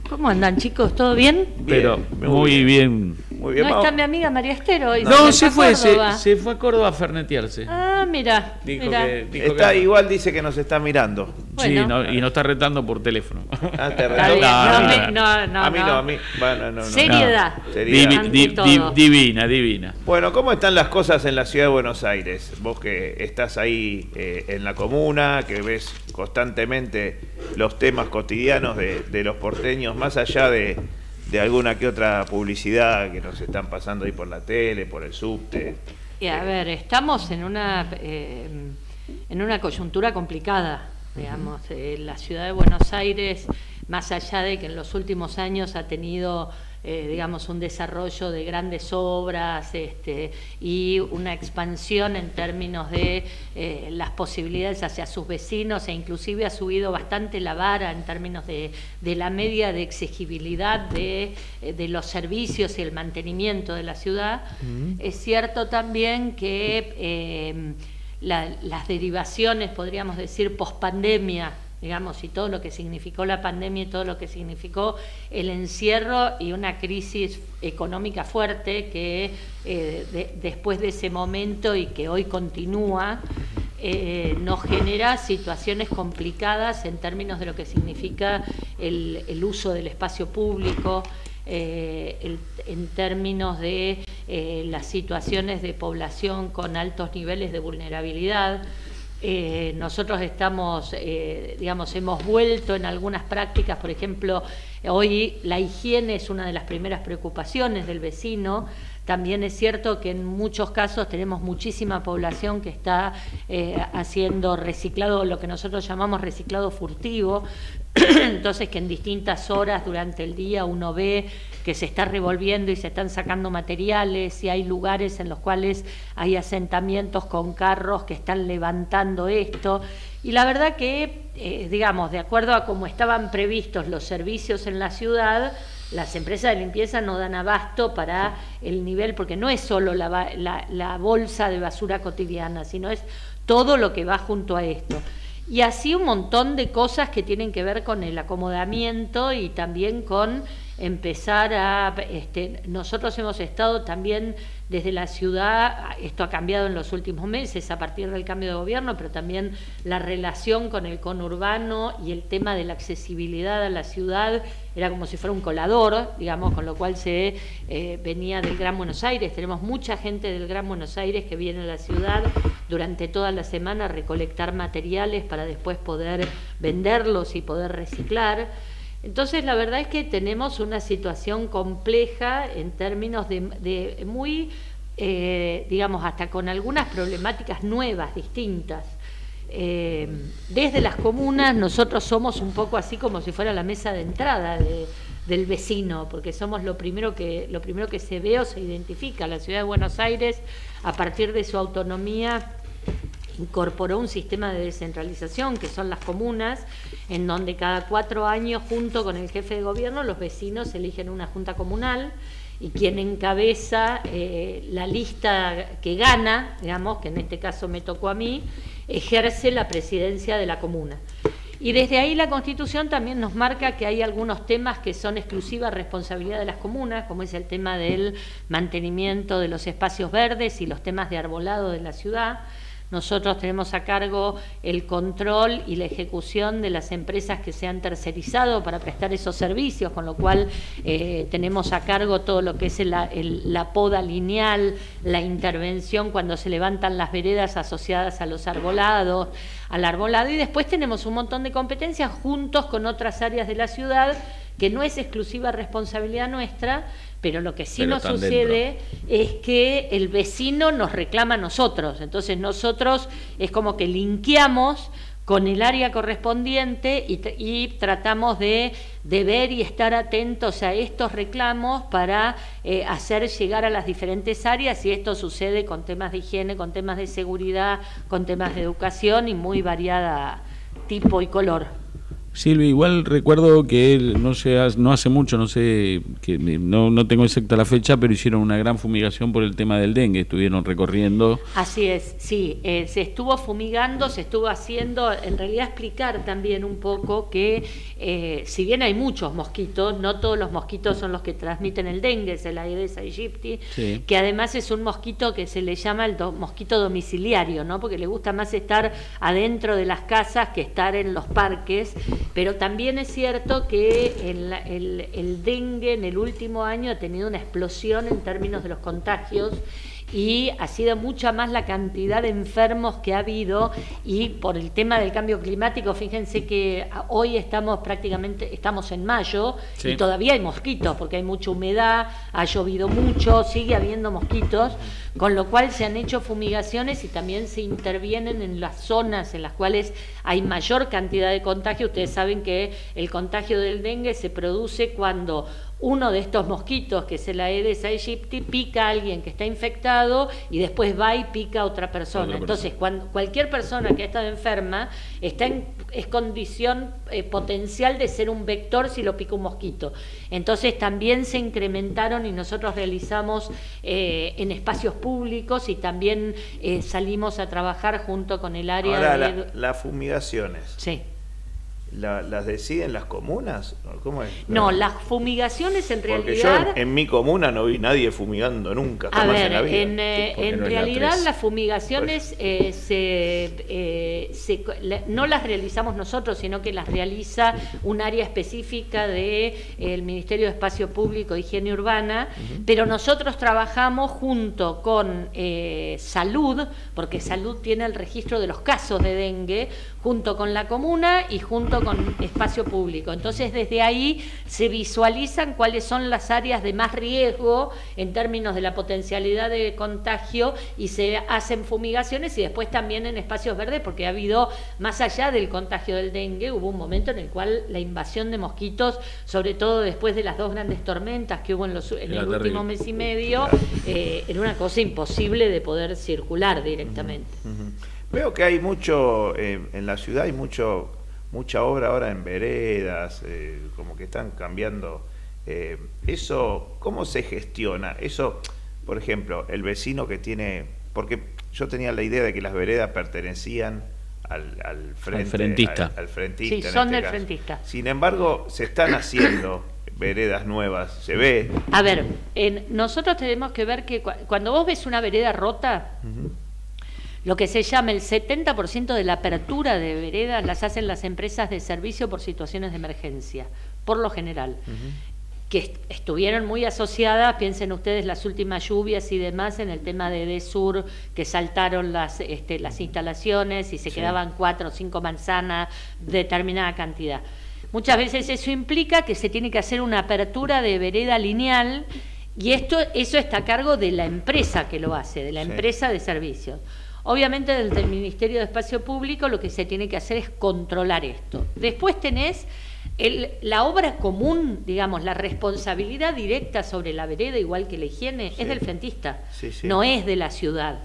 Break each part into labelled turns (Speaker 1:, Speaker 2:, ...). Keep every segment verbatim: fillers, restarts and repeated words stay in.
Speaker 1: ¿Cómo andan, chicos? ¿Todo bien?
Speaker 2: Pero
Speaker 3: bien,
Speaker 2: muy bien.
Speaker 3: Muy bien.
Speaker 1: ¿No está mi amiga María Esther hoy?
Speaker 2: No,
Speaker 1: se
Speaker 2: se fue, se,
Speaker 1: Córdoba.
Speaker 2: se fue a Córdoba a fernetearse.
Speaker 1: Ah, mira,
Speaker 2: Dijo
Speaker 1: mira.
Speaker 2: que, dijo
Speaker 3: Está
Speaker 2: que-
Speaker 3: igual, dice que nos está mirando.
Speaker 2: Sí,
Speaker 1: Bueno.
Speaker 2: no, y nos está retando por teléfono.
Speaker 3: Ah, te
Speaker 1: Está
Speaker 3: retó.
Speaker 1: bien,
Speaker 2: No,
Speaker 1: no,
Speaker 2: no,
Speaker 1: me-
Speaker 2: no.
Speaker 1: no, no,
Speaker 3: a mí no,
Speaker 1: no.
Speaker 3: a mí. Bueno, no, no.
Speaker 1: Seriedad.
Speaker 3: Seriedad.
Speaker 2: Divi-
Speaker 1: Ante
Speaker 2: di- di-
Speaker 1: todo.
Speaker 2: divina, divina.
Speaker 3: Bueno, ¿cómo están las cosas en la ciudad de Buenos Aires? Vos que estás ahí eh, en la comuna, que ves constantemente los temas cotidianos de, de los porteños, más allá de, de alguna que otra publicidad que nos están pasando ahí por la tele, por el subte.
Speaker 1: Y a ver, estamos en una eh, en una coyuntura complicada, digamos. Eh, la ciudad de Buenos Aires, más allá de que en los últimos años ha tenido, eh, digamos, un desarrollo de grandes obras este, y una expansión en términos de eh, las posibilidades hacia sus vecinos, e inclusive ha subido bastante la vara en términos de, de la media de exigibilidad de, de los servicios y el mantenimiento de la ciudad. Uh-huh. Es cierto también que eh, la, las derivaciones, podríamos decir, pospandemia, digamos, y todo lo que significó la pandemia y todo lo que significó el encierro y una crisis económica fuerte que eh, de, después de ese momento y que hoy continúa, eh, nos genera situaciones complicadas en términos de lo que significa el, el uso del espacio público, eh, el, en términos de eh, las situaciones de población con altos niveles de vulnerabilidad. Eh, nosotros estamos, eh, digamos, hemos vuelto en algunas prácticas, por ejemplo, hoy la higiene es una de las primeras preocupaciones del vecino. También es cierto que en muchos casos tenemos muchísima población que está eh, haciendo reciclado, lo que nosotros llamamos reciclado furtivo, entonces que en distintas horas durante el día uno ve que se está revolviendo y se están sacando materiales, y hay lugares en los cuales hay asentamientos con carros que están levantando esto. Y la verdad que, eh, digamos, de acuerdo a cómo estaban previstos los servicios en la ciudad, las empresas de limpieza no dan abasto para el nivel, porque no es solo la, la, la bolsa de basura cotidiana, sino es todo lo que va junto a esto. Y así un montón de cosas que tienen que ver con el acomodamiento y también con empezar a... Este, nosotros hemos estado también desde la ciudad, esto ha cambiado en los últimos meses a partir del cambio de gobierno, pero también la relación con el conurbano y el tema de la accesibilidad a la ciudad era como si fuera un colador, digamos, con lo cual se eh, venía del Gran Buenos Aires. Tenemos mucha gente del Gran Buenos Aires que viene a la ciudad durante toda la semana a recolectar materiales para después poder venderlos y poder reciclar. Entonces, la verdad es que tenemos una situación compleja en términos de, de muy, eh, digamos, hasta con algunas problemáticas nuevas, distintas. Eh, desde las comunas nosotros somos un poco así como si fuera la mesa de entrada de, del vecino, porque somos lo primero que, lo primero que se ve o se identifica. La ciudad de Buenos Aires, a partir de su autonomía, incorporó un sistema de descentralización que son las comunas, en donde cada cuatro años, junto con el jefe de gobierno, los vecinos eligen una junta comunal, y quien encabeza eh, la lista que gana, digamos, que en este caso me tocó a mí, ejerce la presidencia de la comuna. Y desde ahí la Constitución también nos marca que hay algunos temas que son exclusiva responsabilidad de las comunas, como es el tema del mantenimiento de los espacios verdes y los temas de arbolado de la ciudad. Nosotros tenemos a cargo el control y la ejecución de las empresas que se han tercerizado para prestar esos servicios, con lo cual eh, tenemos a cargo todo lo que es el, el, la poda lineal, la intervención cuando se levantan las veredas asociadas a los arbolados, al arbolado, y después tenemos un montón de competencias juntos con otras áreas de la ciudad, que no es exclusiva responsabilidad nuestra, pero lo que sí pero nos sucede dentro. Es que el vecino nos reclama a nosotros. Entonces nosotros es como que linkeamos con el área correspondiente y, y tratamos de, de ver y estar atentos a estos reclamos para eh, hacer llegar a las diferentes áreas, y esto sucede con temas de higiene, con temas de seguridad, con temas de educación y muy variada tipo y color.
Speaker 2: Silvia, igual recuerdo que él, no sé, no hace mucho, no sé, que no, no tengo exacta la fecha, pero hicieron una gran fumigación por el tema del dengue, estuvieron recorriendo.
Speaker 1: Así es, sí, eh, se estuvo fumigando, se estuvo haciendo, en realidad explicar también un poco que eh, si bien hay muchos mosquitos, no todos los mosquitos son los que transmiten el dengue, es el Aedes aegypti, sí. Que además es un mosquito que se le llama el do, mosquito domiciliario, ¿no? Porque le gusta más estar adentro de las casas que estar en los parques. Pero también es cierto que el, el, el dengue en el último año ha tenido una explosión en términos de los contagios y ha sido mucha más la cantidad de enfermos que ha habido, y por el tema del cambio climático, fíjense que hoy estamos prácticamente, estamos en mayo, sí. Y todavía hay mosquitos porque hay mucha humedad, ha llovido mucho, sigue habiendo mosquitos, con lo cual se han hecho fumigaciones y también se intervienen en las zonas en las cuales hay mayor cantidad de contagio. Ustedes saben que el contagio del dengue se produce cuando uno de estos mosquitos, que es el Aedes aegypti, pica a alguien que está infectado y después va y pica a otra persona. Otra Entonces, persona. Cuando cualquier persona que ha estado enferma está en es condición eh, potencial de ser un vector si lo pica un mosquito. Entonces, también se incrementaron y nosotros realizamos eh, en espacios públicos y también eh, salimos a trabajar junto con el área
Speaker 3: Ahora,
Speaker 1: de...
Speaker 3: La, las fumigaciones.
Speaker 1: Sí.
Speaker 3: La, ¿Las deciden las comunas? ¿Cómo es?
Speaker 1: No, las fumigaciones en
Speaker 3: Porque
Speaker 1: realidad...
Speaker 3: yo en, en mi comuna no vi nadie fumigando nunca,
Speaker 1: a
Speaker 3: jamás
Speaker 1: ver,
Speaker 3: en la vida.
Speaker 1: en, eh, en
Speaker 2: no
Speaker 1: realidad
Speaker 2: la
Speaker 1: las fumigaciones pues. eh, se, eh, se, la, no las realizamos nosotros, sino que las realiza un área específica del de, Ministerio de Espacio Público e Higiene Urbana, uh-huh. Pero nosotros trabajamos junto con eh, Salud, porque Salud tiene el registro de los casos de dengue, junto con la comuna y junto con espacio público. Entonces, desde ahí se visualizan cuáles son las áreas de más riesgo en términos de la potencialidad de contagio y se hacen fumigaciones, y después también en espacios verdes, porque ha habido, más allá del contagio del dengue, hubo un momento en el cual la invasión de mosquitos, sobre todo después de las dos grandes tormentas que hubo en, los, en el último mes y medio, eh, era una cosa imposible de poder circular directamente.
Speaker 3: Uh-huh. Uh-huh. Veo que hay mucho, eh, en la ciudad hay mucho mucha obra ahora en veredas, eh, como que están cambiando. Eh, eso, ¿cómo se gestiona? Eso, por ejemplo, el vecino que tiene... Porque yo tenía la idea de que las veredas pertenecían al, al, frente,
Speaker 2: al frentista.
Speaker 3: Al, al frentista.
Speaker 1: Sí, son
Speaker 3: este
Speaker 1: del
Speaker 3: caso.
Speaker 1: frentista.
Speaker 3: Sin embargo, se están haciendo veredas nuevas, se ve.
Speaker 1: A ver, en, nosotros tenemos que ver que cu cuando vos ves una vereda rota... Uh-huh. Lo que se llama el setenta por ciento de la apertura de veredas las hacen las empresas de servicio por situaciones de emergencia, por lo general, uh-huh. Que est estuvieron muy asociadas, piensen ustedes, las últimas lluvias y demás, en el tema de Edesur, que saltaron las, este, las instalaciones y se sí. quedaban cuatro o cinco manzanas, determinada cantidad. Muchas veces eso implica que se tiene que hacer una apertura de vereda lineal, y esto eso está a cargo de la empresa que lo hace, de la sí. empresa de servicios. Obviamente, desde el Ministerio de Espacio Público lo que se tiene que hacer es controlar esto. Después tenés el, la obra común, digamos, la responsabilidad directa sobre la vereda, igual que la higiene, sí. es del frentista, sí, sí. no es de la ciudad.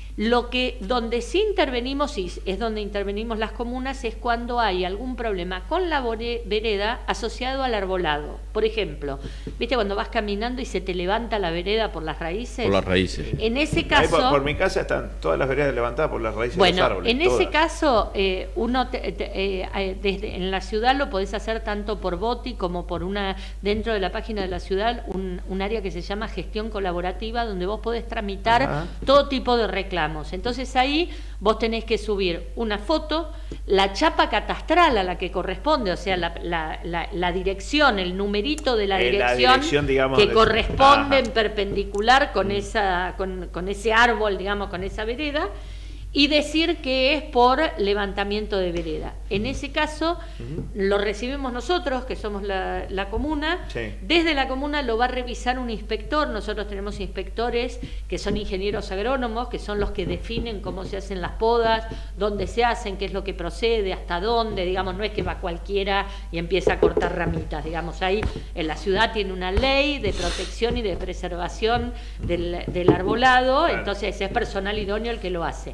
Speaker 1: Lo que, donde sí intervenimos, y es donde intervenimos las comunas, es cuando hay algún problema con la vereda asociado al arbolado. Por ejemplo, ¿viste cuando vas caminando y se te levanta la vereda por las raíces?
Speaker 2: Por las raíces.
Speaker 1: En ese caso...
Speaker 3: Ahí por, por mi casa están todas las veredas levantadas por las raíces
Speaker 1: bueno,
Speaker 3: de los árboles.
Speaker 1: En todas. Ese caso, eh, uno te, te, eh, desde, en la ciudad lo podés hacer tanto por BOTI como por una, dentro de la página de la ciudad, un, un área que se llama gestión colaborativa, donde vos podés tramitar Ajá. todo tipo de reclamos. Entonces ahí vos tenés que subir una foto, la chapa catastral a la que corresponde, o sea, la, la, la, la dirección, el numerito de la
Speaker 3: eh,
Speaker 1: dirección,
Speaker 3: la dirección digamos,
Speaker 1: que
Speaker 3: de...
Speaker 1: corresponde
Speaker 3: Ajá.
Speaker 1: en perpendicular con, esa, con, con ese árbol, digamos, con esa vereda, y decir que es por levantamiento de vereda. En ese caso, uh-huh. lo recibimos nosotros, que somos la, la comuna. Sí. Desde la comuna lo va a revisar un inspector. Nosotros tenemos inspectores que son ingenieros agrónomos, que son los que definen cómo se hacen las podas, dónde se hacen, qué es lo que procede, hasta dónde. Digamos, no es que va cualquiera y empieza a cortar ramitas. Digamos, ahí en la ciudad tiene una ley de protección y de preservación del, del arbolado, claro. Entonces es personal idóneo el que lo hace.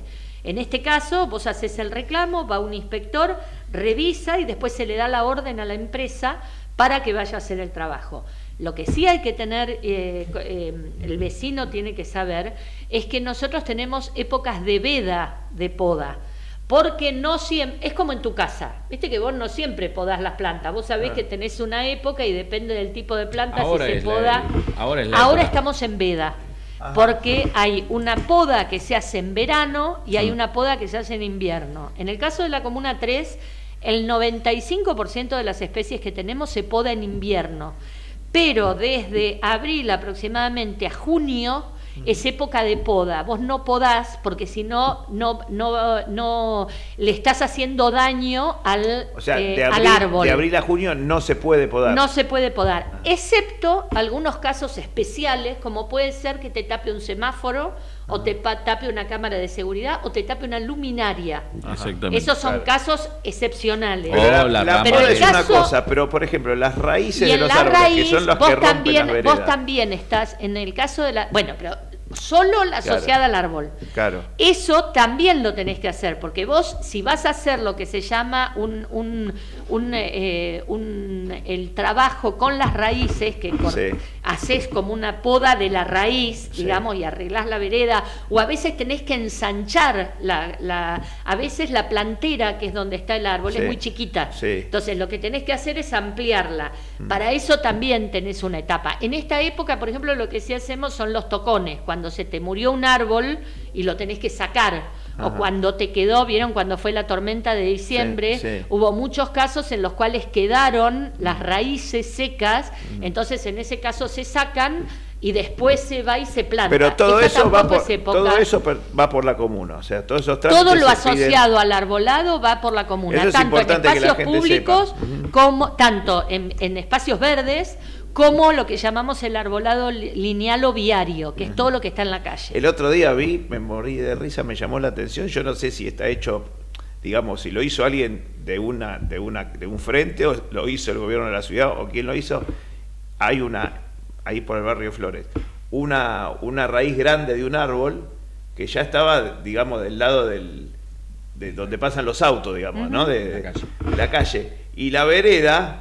Speaker 1: En este caso, vos haces el reclamo, va un inspector, revisa y después se le da la orden a la empresa para que vaya a hacer el trabajo. Lo que sí hay que tener, eh, eh, el vecino tiene que saber, es que nosotros tenemos épocas de veda de poda. Porque no siempre, es como en tu casa, viste que vos no siempre podás las plantas, vos sabés ah. que tenés una época y depende del tipo de planta
Speaker 2: ahora
Speaker 1: si se
Speaker 2: es
Speaker 1: poda.
Speaker 2: La, ahora es la
Speaker 1: ahora
Speaker 2: época.
Speaker 1: Estamos en veda,
Speaker 3: Ajá.
Speaker 1: porque hay una poda que se hace en verano y hay una poda que se hace en invierno. En el caso de la Comuna tres, el noventa y cinco por ciento de las especies que tenemos se poda en invierno, pero desde abril aproximadamente a junio es época de poda. Vos no podás porque si no, no, no, no le estás haciendo daño al,
Speaker 3: o sea,
Speaker 1: eh,
Speaker 3: de abril,
Speaker 1: al árbol.
Speaker 3: De abril a junio no se puede podar.
Speaker 1: No se puede podar, ah. excepto algunos casos especiales, como puede ser que te tape un semáforo, ah. o te tape una cámara de seguridad, o te tape una luminaria.
Speaker 2: Exactamente.
Speaker 1: Esos son
Speaker 3: claro.
Speaker 1: casos excepcionales.
Speaker 3: Pero la,
Speaker 2: la,
Speaker 3: la
Speaker 1: pero
Speaker 3: poda
Speaker 1: el
Speaker 3: es
Speaker 1: caso,
Speaker 3: una cosa, pero por ejemplo, las raíces
Speaker 1: y
Speaker 3: de los
Speaker 1: la
Speaker 3: árboles,
Speaker 1: raíz,
Speaker 3: que son los
Speaker 1: vos
Speaker 3: que rompen
Speaker 1: también,
Speaker 3: las veredas.
Speaker 1: vos también estás en el caso de la... Bueno, pero solo la asociada
Speaker 3: claro.
Speaker 1: al árbol.
Speaker 3: Claro.
Speaker 1: Eso también lo tenés que hacer, porque vos, si vas a hacer lo que se llama un, un, un, eh, un el trabajo con las raíces, que con,
Speaker 3: sí.
Speaker 1: haces como una poda de la raíz,
Speaker 3: sí.
Speaker 1: digamos, y arreglás la vereda, o a veces tenés que ensanchar, la, la, a veces la plantera, que es donde está el árbol,
Speaker 3: sí.
Speaker 1: es muy chiquita.
Speaker 3: Sí.
Speaker 1: Entonces lo que tenés que hacer es ampliarla. Mm. Para eso también tenés una etapa. En esta época, por ejemplo, lo que sí hacemos son los tocones, cuando se te murió un árbol y lo tenés que sacar. Ajá. O cuando te quedó, vieron cuando fue la tormenta de diciembre,
Speaker 3: sí, sí.
Speaker 1: hubo muchos casos en los cuales quedaron las raíces secas, mm. entonces en ese caso se sacan y después se va y se planta.
Speaker 3: Pero todo
Speaker 1: Esta
Speaker 3: eso va por,
Speaker 1: época,
Speaker 3: todo eso va por la comuna, o sea, todos esos trámites
Speaker 1: todo lo
Speaker 3: se
Speaker 1: asociado
Speaker 3: piden...
Speaker 1: al arbolado va por la comuna,
Speaker 3: eso es
Speaker 1: tanto en espacios públicos
Speaker 3: sepa.
Speaker 1: como tanto en, en espacios verdes como lo que llamamos el arbolado lineal o viario, que es todo lo que está en la calle.
Speaker 3: El otro día vi, me morí de risa, me llamó la atención, yo no sé si está hecho, digamos, si lo hizo alguien de una, de una, de un frente, o lo hizo el gobierno de la ciudad, o quién lo hizo. Hay una, ahí por el barrio Flores, una, una raíz grande de un árbol que ya estaba, digamos, del lado del, de donde pasan los autos, digamos, uh-huh. ¿no? De, de, la calle. de la calle. Y la vereda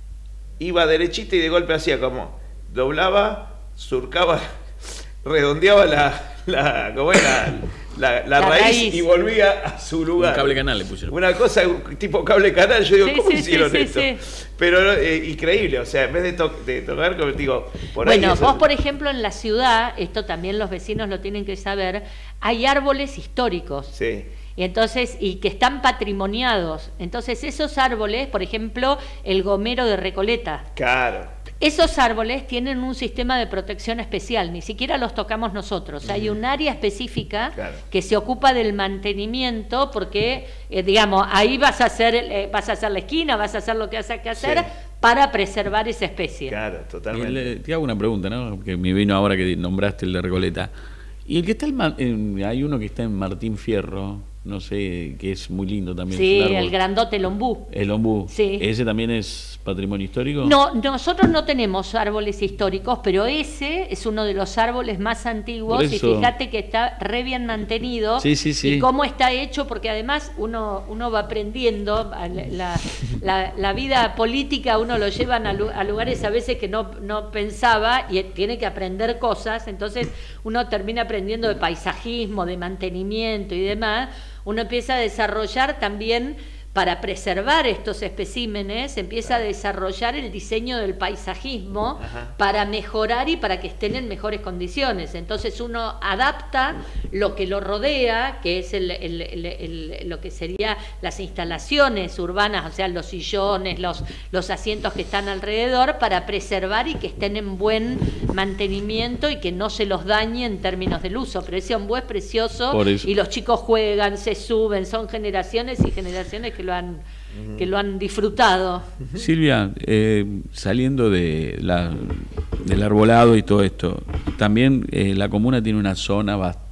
Speaker 3: iba derechita y de golpe hacía como, doblaba, surcaba, redondeaba la, la, como era, la, la, la raíz, raíz y volvía a su lugar.
Speaker 2: Un cable canal le pusieron.
Speaker 3: Una cosa tipo cable canal, yo digo,
Speaker 1: sí,
Speaker 3: ¿cómo
Speaker 1: sí,
Speaker 3: hicieron
Speaker 1: sí,
Speaker 3: esto?
Speaker 1: Sí.
Speaker 3: Pero eh, increíble, o sea, en vez de, to de tocar, como digo, por
Speaker 1: bueno,
Speaker 3: ahí...
Speaker 1: vos,
Speaker 3: eso...
Speaker 1: por ejemplo, en la ciudad, esto también los vecinos lo tienen que saber, hay árboles históricos.
Speaker 3: Sí.
Speaker 1: Y entonces, y que están patrimoniados. Entonces, esos árboles, por ejemplo, el gomero de Recoleta.
Speaker 3: Claro.
Speaker 1: Esos árboles tienen un sistema de protección especial, ni siquiera los tocamos nosotros. Hay un área específica claro. que se ocupa del mantenimiento, porque, eh, digamos, ahí vas a hacer, eh, vas a hacer la esquina, vas a hacer lo que has que hacer sí. para preservar esa especie.
Speaker 3: Claro, totalmente.
Speaker 2: Le, te hago una pregunta, ¿no? Que me vino ahora que nombraste el de Recoleta. Y el que está, el, en, hay uno que está en Martín Fierro, no sé, que es muy lindo también.
Speaker 1: Sí, el, el grandote, el ombú.
Speaker 2: El ombú.
Speaker 1: Sí.
Speaker 2: ¿Ese también es patrimonio histórico?
Speaker 1: No, nosotros no tenemos árboles históricos, pero ese es uno de los árboles más antiguos y fíjate que está re bien mantenido.
Speaker 2: Sí, sí, sí.
Speaker 1: Y cómo está hecho, porque además uno, uno va aprendiendo, la, la, la vida política uno lo llevan a, a lugares a veces que no, no pensaba y tiene que aprender cosas, entonces uno termina aprendiendo de paisajismo, de mantenimiento y demás. Uno empieza a desarrollar también, para preservar estos especímenes, empieza a desarrollar el diseño del paisajismo Ajá. para mejorar y para que estén en mejores condiciones. Entonces uno adapta lo que lo rodea, que es el, el, el, el, lo que sería las instalaciones urbanas, o sea, los sillones, los, los asientos que están alrededor, para preservar y que estén en buen mantenimiento y que no se los dañe en términos del uso. Pero ese ombú es precioso y los chicos juegan, se suben, son generaciones y generaciones que lo han, que lo han disfrutado.
Speaker 2: Silvia, eh, saliendo de la, del arbolado y todo esto, también eh, la comuna tiene una zona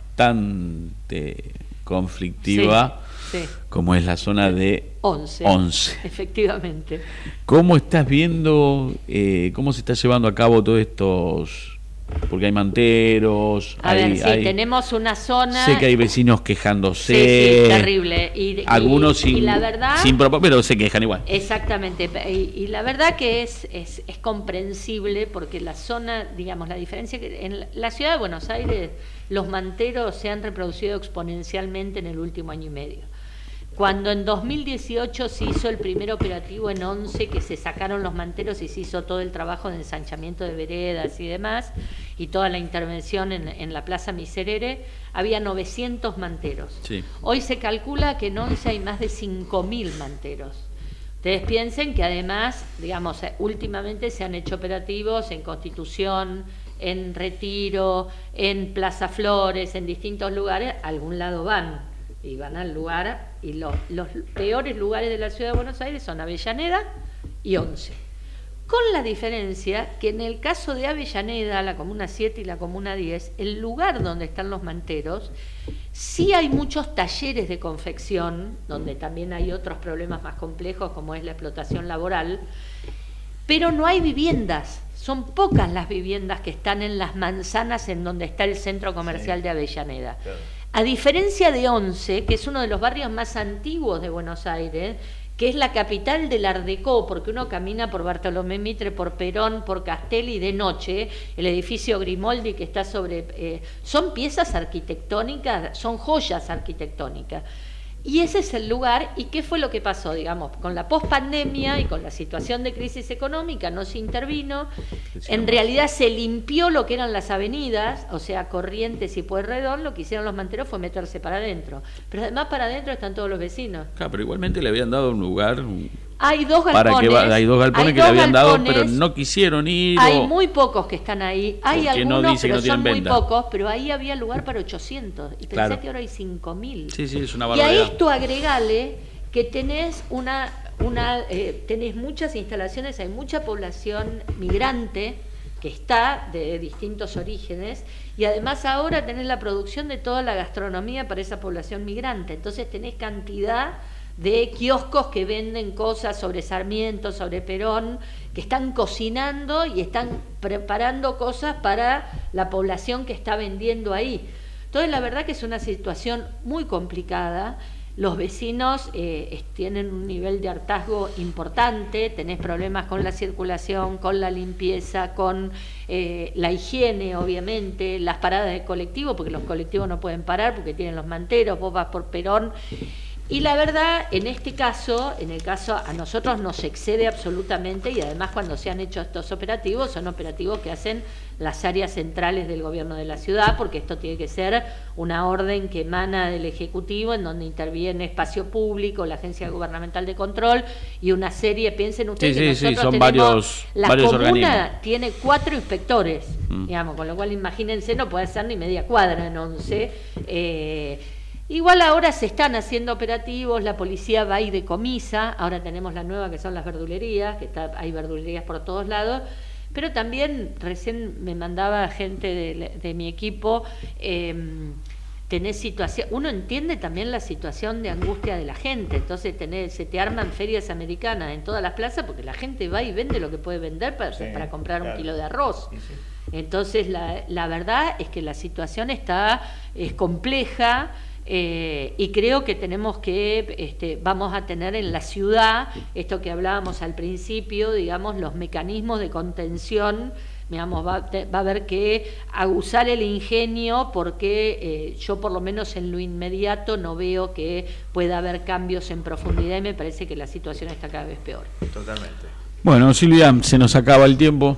Speaker 2: bastante conflictiva, sí, sí. como es la zona de
Speaker 1: once.
Speaker 2: once.
Speaker 1: Efectivamente.
Speaker 2: ¿Cómo estás viendo, eh, cómo se está llevando a cabo todos estos porque hay manteros.
Speaker 1: A
Speaker 2: hay,
Speaker 1: ver, sí,
Speaker 2: hay,
Speaker 1: tenemos una zona...
Speaker 2: Sé que hay vecinos quejándose.
Speaker 1: Sí, sí, terrible. Y,
Speaker 2: algunos
Speaker 1: y,
Speaker 2: sin,
Speaker 1: y la verdad,
Speaker 2: sin propósito, pero se quejan igual.
Speaker 1: Exactamente. Y, y la verdad que es, es, es comprensible porque la zona, digamos, la diferencia que en la ciudad de Buenos Aires los manteros se han reproducido exponencialmente en el último año y medio. Cuando en dos mil dieciocho se hizo el primer operativo en Once, que se sacaron los manteros y se hizo todo el trabajo de ensanchamiento de veredas y demás, y toda la intervención en, en la Plaza Miserere, había novecientos manteros.
Speaker 2: Sí.
Speaker 1: Hoy se calcula que en Once hay más de cinco mil manteros. Ustedes piensen que además, digamos, últimamente se han hecho operativos en Constitución, en Retiro, en Plaza Flores, en distintos lugares, a algún lado van. Y van al lugar, y los, los peores lugares de la ciudad de Buenos Aires son Avellaneda y Once. Con la diferencia que en el caso de Avellaneda, la Comuna siete y la Comuna diez, el lugar donde están los manteros, sí hay muchos talleres de confección, donde también hay otros problemas más complejos como es la explotación laboral, pero no hay viviendas. Son pocas las viviendas que están en las manzanas en donde está el centro comercial sí. de Avellaneda. Claro. A diferencia de Once, que es uno de los barrios más antiguos de Buenos Aires, que es la capital del Art Déco, porque uno camina por Bartolomé Mitre, por Perón, por Castelli de noche, el edificio Grimoldi que está sobre... Eh, son piezas arquitectónicas, son joyas arquitectónicas. Y ese es el lugar. ¿Y qué fue lo que pasó? Digamos, con la pospandemia y con la situación de crisis económica no se intervino. En realidad se limpió lo que eran las avenidas, o sea, Corrientes y Pueyrredón. Lo que hicieron los manteros fue meterse para adentro. Pero además para adentro están todos los vecinos.
Speaker 2: Claro, pero igualmente le habían dado un lugar... Un...
Speaker 1: Hay dos galpones,
Speaker 2: para que va, hay dos galpones hay que dos le habían galpones, dado, pero no quisieron ir.
Speaker 1: Hay
Speaker 2: o...
Speaker 1: muy pocos que están ahí. Hay algunos,
Speaker 2: no dice
Speaker 1: pero
Speaker 2: que no
Speaker 1: son muy
Speaker 2: venta.
Speaker 1: pocos. Pero ahí había lugar para ochocientos. Y pensé
Speaker 2: claro.
Speaker 1: que ahora hay cinco mil.
Speaker 2: Sí, sí, es una
Speaker 1: barbaridad. Y a esto agregale que tenés una, una eh, tenés muchas instalaciones, hay mucha población migrante que está de distintos orígenes, y además ahora tenés la producción de toda la gastronomía para esa población migrante. Entonces tenés cantidad de kioscos que venden cosas sobre Sarmiento, sobre Perón, que están cocinando y están preparando cosas para la población que está vendiendo ahí. Entonces la verdad que es una situación muy complicada. Los vecinos eh, tienen un nivel de hartazgo importante, tenés problemas con la circulación, con la limpieza, con eh, la higiene, obviamente, las paradas de colectivo, porque los colectivos no pueden parar porque tienen los manteros, vos vas por Perón. Y la verdad, en este caso, en el caso a nosotros nos excede absolutamente, y además cuando se han hecho estos operativos, son operativos que hacen las áreas centrales del gobierno de la ciudad, porque esto tiene que ser una orden que emana del Ejecutivo, en donde interviene Espacio Público, la Agencia Gubernamental de Control, y una serie, piensen ustedes
Speaker 2: sí,
Speaker 1: que
Speaker 2: sí,
Speaker 1: nosotros
Speaker 2: sí, son
Speaker 1: tenemos,
Speaker 2: varios,
Speaker 1: la
Speaker 2: varios
Speaker 1: comuna
Speaker 2: organismos.
Speaker 1: Tiene cuatro inspectores, mm. digamos, con lo cual imagínense, no puede ser ni media cuadra en Once. Eh, Igual ahora se están haciendo operativos, la policía va y decomisa, ahora tenemos la nueva que son las verdulerías, que está, hay verdulerías por todos lados, pero también recién me mandaba gente de, de mi equipo, eh, tenés situación, uno entiende también la situación de angustia de la gente, entonces tenés, se te arman ferias americanas en todas las plazas porque la gente va y vende lo que puede vender para, sí, para comprar claro. un kilo de arroz. Sí, sí. Entonces la, la verdad es que la situación está, es compleja. Eh, y creo que tenemos que, este, vamos a tener en la ciudad, esto que hablábamos al principio, digamos, los mecanismos de contención, digamos, va, te, va a haber que aguzar el ingenio, porque eh, yo por lo menos en lo inmediato no veo que pueda haber cambios en profundidad, y me parece que la situación está cada vez peor.
Speaker 3: Totalmente.
Speaker 2: Bueno, Silvia, se nos acaba el tiempo.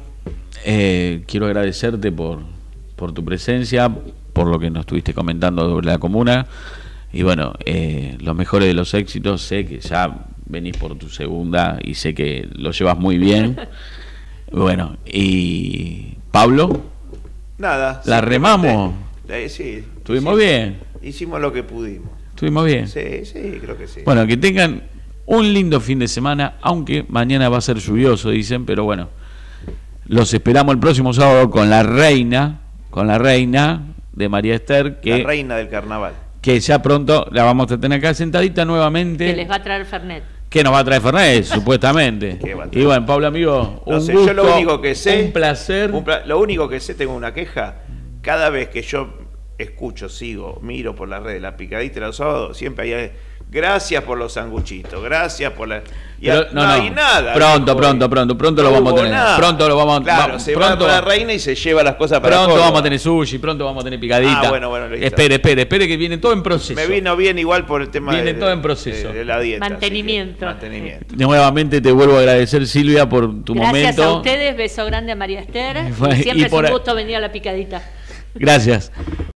Speaker 2: Eh, quiero agradecerte por, por tu presencia, por lo que nos estuviste comentando sobre la comuna, y bueno, eh, los mejores de los éxitos. Sé que ya venís por tu segunda y sé que lo llevas muy bien. Bueno, y Pablo,
Speaker 3: nada,
Speaker 2: la remamos.
Speaker 3: Eh, sí,
Speaker 2: estuvimos
Speaker 3: sí,
Speaker 2: bien.
Speaker 3: Hicimos lo que pudimos.
Speaker 2: Estuvimos bien.
Speaker 3: Sí, sí, creo que sí.
Speaker 2: Bueno, que tengan un lindo fin de semana, aunque mañana va a ser lluvioso, dicen, pero bueno, los esperamos el próximo sábado con la reina, con la reina de María Esther, que
Speaker 3: la reina del carnaval,
Speaker 2: que ya pronto la vamos a tener acá sentadita nuevamente,
Speaker 1: que les va a traer Fernet.
Speaker 2: ¿Qué nos va a traer Fernet? Supuestamente. Y bueno, Pablo, amigo, un
Speaker 3: no sé,
Speaker 2: gusto,
Speaker 3: yo lo único que sé,
Speaker 2: un placer.
Speaker 3: Un pla lo único que sé, tengo una queja, cada vez que yo escucho, sigo, miro por las redes la picadita de los sábados, siempre hay gracias por los sanguchitos, gracias por la... Y
Speaker 2: Pero,
Speaker 3: no,
Speaker 2: no,
Speaker 3: no hay
Speaker 2: no.
Speaker 3: nada.
Speaker 2: Pronto,
Speaker 3: hijo,
Speaker 2: pronto, pronto, pronto no lo vamos a tener.
Speaker 3: Nada.
Speaker 2: Pronto lo vamos a
Speaker 3: Claro,
Speaker 2: va,
Speaker 3: se
Speaker 2: pronto,
Speaker 3: va para la reina y se lleva las cosas para
Speaker 2: Pronto
Speaker 3: Córdoba.
Speaker 2: vamos a tener sushi, pronto vamos a tener picadita.
Speaker 3: Ah, bueno, bueno, listo.
Speaker 2: Espere, espere, espere que viene todo en proceso.
Speaker 3: Me vino bien igual por el tema
Speaker 2: viene
Speaker 3: de,
Speaker 2: todo en proceso.
Speaker 3: De, de la dieta.
Speaker 1: Mantenimiento.
Speaker 3: Que, mantenimiento.
Speaker 2: Nuevamente te vuelvo a agradecer, Silvia, por tu
Speaker 1: Gracias
Speaker 2: momento.
Speaker 1: a ustedes, beso grande a María Esther.
Speaker 2: Y
Speaker 1: Siempre es
Speaker 2: por
Speaker 1: un
Speaker 2: ahí-
Speaker 1: gusto venir a la picadita.
Speaker 2: Gracias.